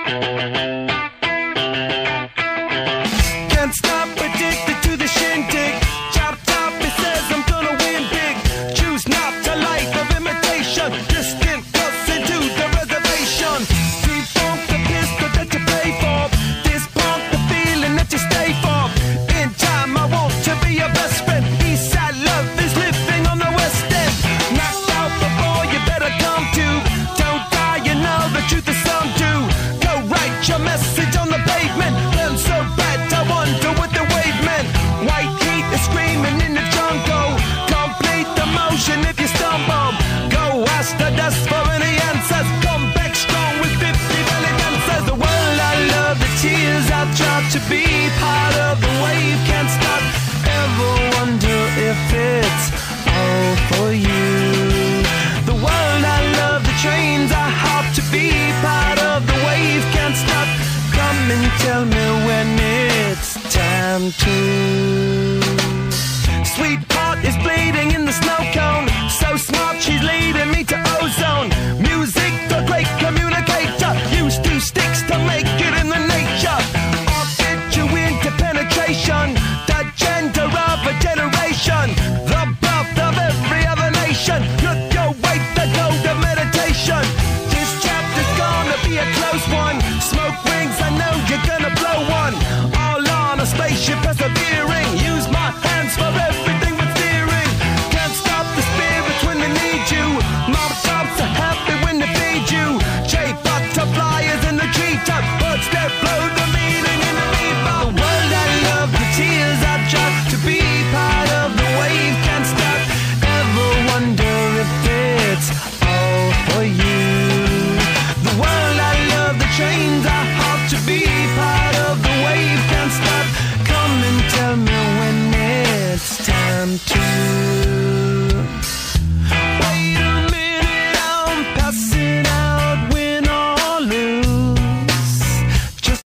Can't stop, addicted to the shindig. Chop top, it says I'm gonna win big. Choose not a life of imitation. Distant cuts into the reservation. Defunct the pistol that you pay for. Dispunk the feeling that you stay for. In time, I want to be your best friend. Eastside love is living on the West End. Knocked out before you better come to. Don't die, you know the truth is some do. Go write your message on the pavement. Burn so bad, I wonder what the wave meant. White heat is screaming in the jungle. Complete the motion if you stumble. Go ask the dust for any answers. Come back strong with 50 belly dancers. The world I love, the tears I tried to be part of the wave. Can't stop, ever wonder if it's all for you. The world I love, the trains I hop to be part of the wave. Can't stop, come and tell me when it's time to. Sweetheart is bleeding in the snow cone. So smart, she's leading me to ozone. Music, the great communicator. Use 2 sticks to make it in the nature. I'll get you into penetration. The gender of a generation. The birth of every other nation. Look your way, the code of meditation. This chapter's gonna be a close one. Smoke